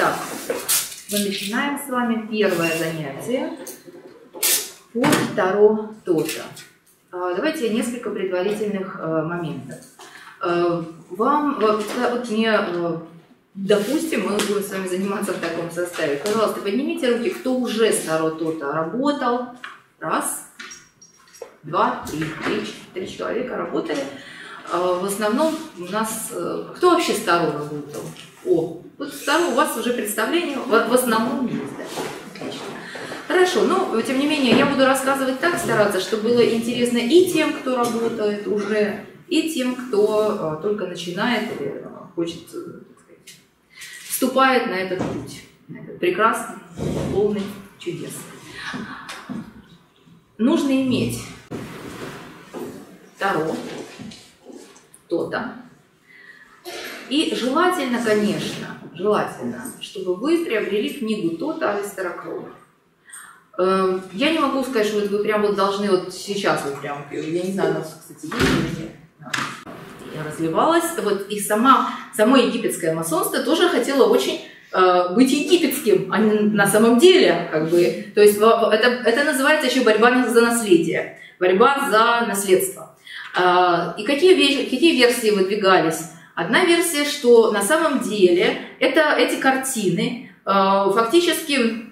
Итак, мы начинаем с вами первое занятие по Таро Тота. Давайте несколько предварительных моментов. Допустим, мы будем с вами заниматься в таком составе. Пожалуйста, поднимите руки, кто уже с Таро Тота работал. Раз, два, три человека работали. В основном у нас... Кто вообще с Таро работал? Вот с Таро у вас уже представление в основном есть, да? Отлично. Хорошо, но тем не менее я буду рассказывать так, стараться, чтобы было интересно и тем, кто работает уже, и тем, кто только начинает или хочет, так сказать, вступает на этот путь, на этот прекрасный, полный чудес. Нужно иметь Таро Тота. И желательно, конечно, чтобы вы приобрели книгу Тота Алистера Кроули. Я не могу сказать, что вы прям вот должны вот сейчас, вот прям, я не знаю, у нас, кстати, есть или нет. Я развивалась, вот и само египетское масонство тоже хотело очень быть египетским, а не на самом деле, как бы, то есть это называется еще борьба за наследие, борьба за наследство. И какие версии выдвигались? Одна версия, что на самом деле эти картины фактически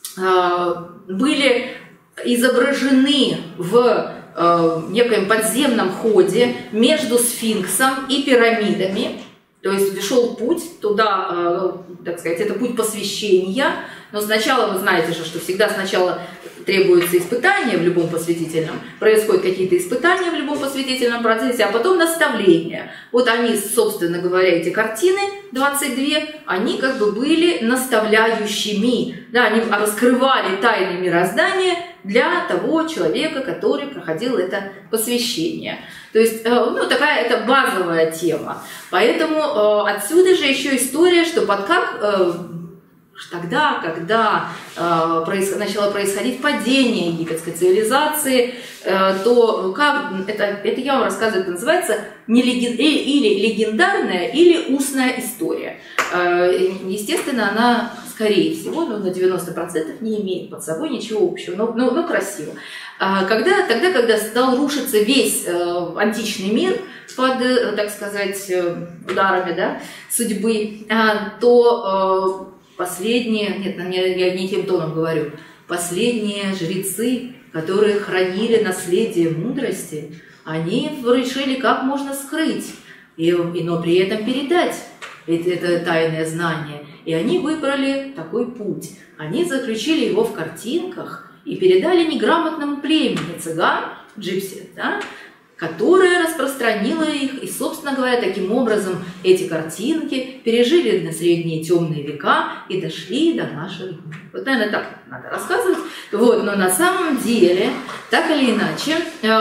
были изображены в некоем подземном ходе между сфинксом и пирамидами. То есть шел путь туда, так сказать, это путь посвящения. Но сначала, вы знаете же, что всегда сначала требуются испытания в любом посвятительном, происходят какие-то испытания в любом посвятительном процессе, а потом наставления. Вот они, собственно говоря, эти картины, 22, они как бы были наставляющими. Да, они раскрывали тайны мироздания для того человека, который проходил это посвящение. То есть, ну, такая это базовая тема. Поэтому отсюда же еще история, что тогда, когда начало происходить падение египетской цивилизации, то это я вам рассказываю, это называется или легендарная, или устная история. Естественно, она, скорее всего, на 90% не имеет под собой ничего общего, но красиво. Когда стал рушиться весь античный мир под, так сказать, ударами, да, судьбы, то последние, я не тем тоном говорю, последние жрецы, которые хранили наследие мудрости, они решили, как можно скрыть, но при этом передать это тайное знание. И они выбрали такой путь. Они заключили его в картинках и передали неграмотному племени цыган, джипси, да, которая распространила их, и, собственно говоря, таким образом эти картинки пережили на средние темные века и дошли до наших дней. Вот, наверное, так надо рассказывать. Вот, но на самом деле, так или иначе,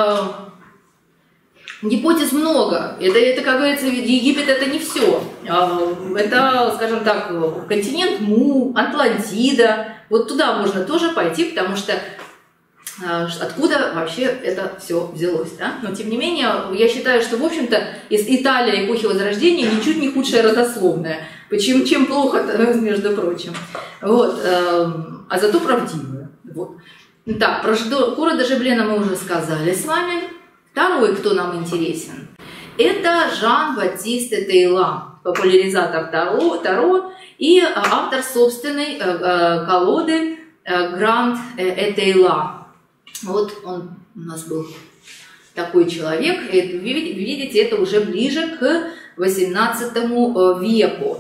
гипотез много. Это, как говорится, Египет это не все. Это, скажем так, континент Му, Атлантида. Вот туда можно тоже пойти, потому что откуда вообще это все взялось, да? Но тем не менее, я считаю, что, в общем-то, Италия эпохи Возрождения ничуть не худшая родословная, чем плохо, между прочим. Вот, а зато правдивая. Вот. Так, про Кора де Жеблена мы уже сказали с вами. Второй, кто нам интересен, это Жан-Батист Этейла, популяризатор Таро и автор собственной колоды Гранд Этейла. Вот он у нас был такой человек, и вы видите, это уже ближе к XVIII веку.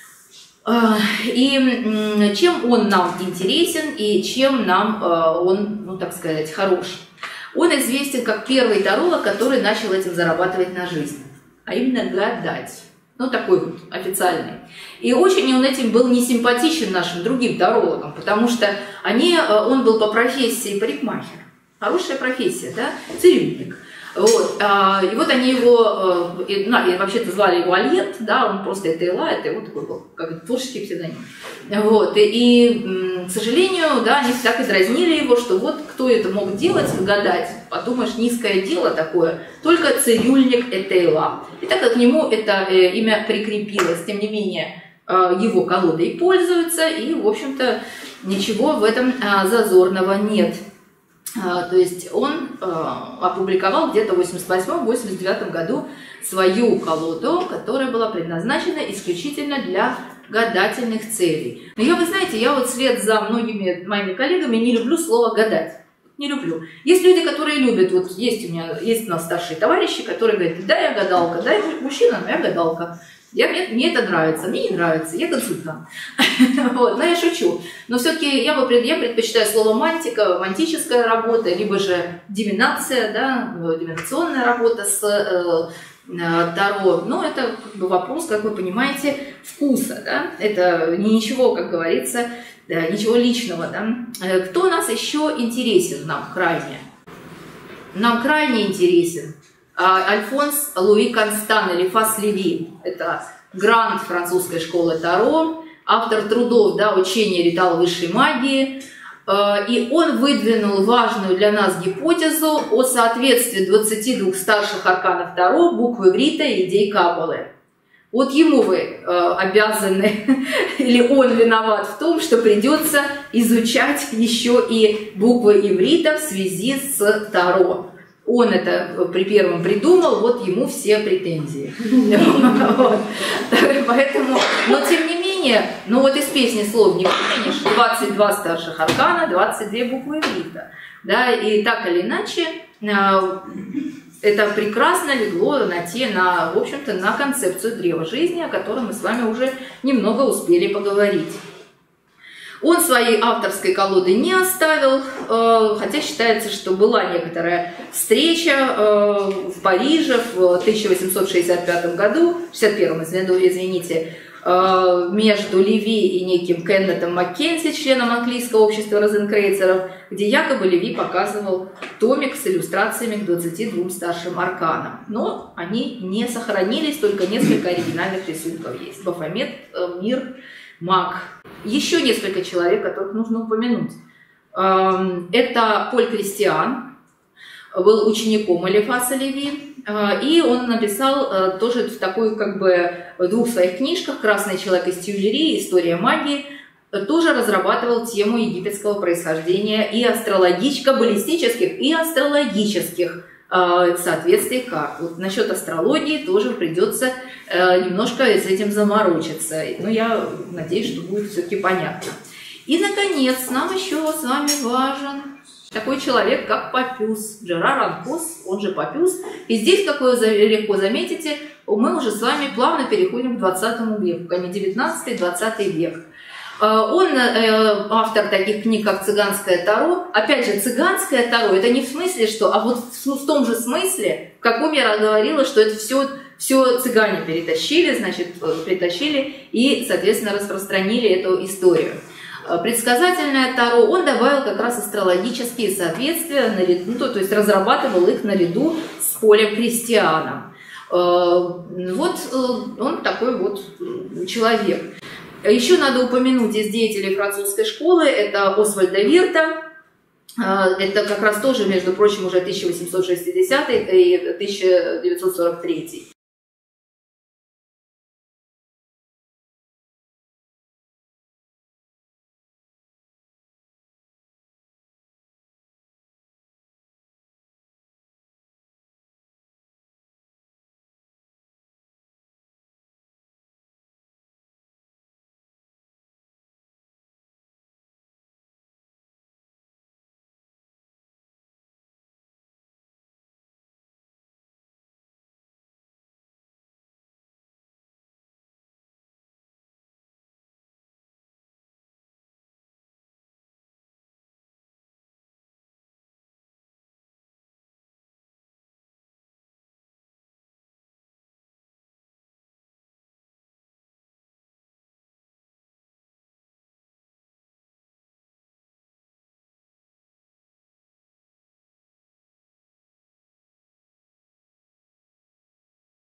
И чем он нам интересен, и чем нам он, ну так сказать, хорош? Он известен как первый таролог, который начал этим зарабатывать на жизнь, а именно гадать. Ну, такой вот официальный. И очень он этим был не симпатичен нашим другим тарологам, потому что он был по профессии парикмахер. Хорошая профессия, да, цирюльник. Вот. И вот они его, вообще-то звали его Альет, да, он просто Этейла, это его такой был, как творческий псевдоним. Вот. И, к сожалению, да, они так и дразнили его, что вот кто это мог делать, гадать, подумаешь, низкое дело такое, только цирюльник Этейла. И так как к нему это имя прикрепилось, тем не менее, его колодой пользуются, и, в общем-то, ничего в этом зазорного нет. То есть он опубликовал где-то в 1988-1989 году свою колоду, которая была предназначена исключительно для гадательных целей. Но вы знаете, я вот вслед за многими моими коллегами не люблю слово «гадать». Не люблю. Есть люди, которые любят, вот есть у нас старшие товарищи, которые говорят: да, я гадалка, да, я мужчина, но я гадалка. Мне это нравится, мне не нравится, я консультант. Вот, но я шучу. Но все-таки я предпочитаю слово мантика, мантическая работа, либо же дивинация, да, дивинационная работа с Таро. Но это как бы вопрос, как вы понимаете, вкуса. Да? Это ничего, как говорится, ничего личного. Да? Кто у нас еще интересен нам крайне? Нам крайне интересен Альфонс Луи Констан, или Фас Леви. Это грант французской школы Таро, автор трудов, да, учения ритуала высшей магии. И он выдвинул важную для нас гипотезу о соответствии 22 старших арканов Таро, буквы иврита и идей Каббалы. Вот ему вы обязаны, или он виноват в том, что придется изучать еще и буквы иврита в связи с Таро. Он это при первом придумал, вот ему все претензии. Поэтому, но тем не менее, ну вот из песни слов не выменишь, 22 старших аркана, 22 буквы иврита. Да, и так или иначе, это прекрасно легло в общем-то, на концепцию древа жизни, о которой мы с вами уже немного успели поговорить. Он своей авторской колоды не оставил, хотя считается, что была некоторая встреча в Париже в 1865 году, 61-м, извините, между Леви и неким Кеннетом Маккензи, членом английского общества розенкрейцеров, где якобы Леви показывал томик с иллюстрациями к 22 старшим арканам. Но они не сохранились, только несколько оригинальных рисунков есть. Бафомет, Мир, Маг. Еще несколько человек, которых нужно упомянуть. Это Поль Кристиан, был учеником Элифаса Леви, и он написал тоже в такой, как бы, в двух своих книжках «Красный человек из Тюильри», «История магии», тоже разрабатывал тему египетского происхождения и каббалистических и астрологических соответствий карт. Вот насчет астрологии тоже придется немножко с этим заморочиться. Но я надеюсь, что будет все-таки понятно. И, наконец, нам еще с вами важен такой человек, как Папюс, Жерар Анкос, он же Папюс. И здесь, как вы легко заметите, мы уже с вами плавно переходим к 20 веку, а не 19-20 век. Он автор таких книг, как «Цыганское Таро». Опять же, «Цыганское Таро» — это не в смысле, что, а вот в том же смысле, в каком я говорила, что это все цыгане притащили и, соответственно, распространили эту историю. Предсказательное Таро он добавил как раз астрологические соответствия, то есть разрабатывал их наряду с Полем Кристианом. Вот он такой вот человек. Еще надо упомянуть из деятелей французской школы, это Освальда Вирта, это как раз тоже, между прочим, уже 1860 и 1943.